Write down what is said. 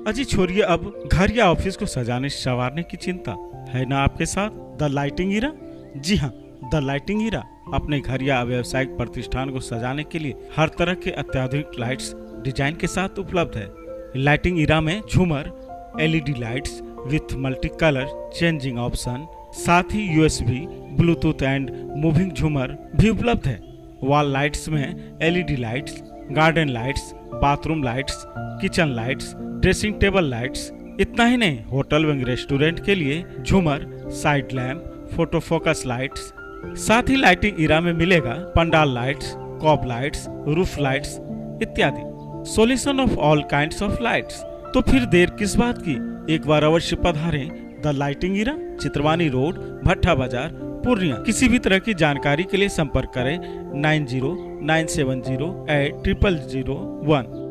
अजी छोड़िए अब घर या ऑफिस को सजाने संवारने की चिंता, है ना आपके साथ द लाइटिंग इरा। जी हाँ, द लाइटिंग इरा अपने घर या व्यावसायिक प्रतिष्ठान को सजाने के लिए हर तरह के अत्याधुनिक लाइट्स डिजाइन के साथ उपलब्ध है। लाइटिंग इरा में झूमर, LED lights with multi colour changing option, साथ ही यूएसबी, ब्लूटूथ एंड मूविंग झूमर भी उपलब्ध है। वॉल लाइट्स में LED lights, garden lights, bathroom lights, kitchen lights, dressing table lights. इतना ही नहीं, होटल व रेस्टोरेंट के लिए झूमर, side lamp, photo focus lights. साथ ही लाइटिंग इरा में मिलेगा pandal lights, cob lights, roof lights इत्यादि। Solution of all kinds of lights. तो फिर देर किस बात की, एक बार अवश्य पधारें the Lighting Era, Chitravani road, Bhatta Bazar, Purnia. किसी भी तरह की जानकारी के लिए संपर्क करें 9097080001।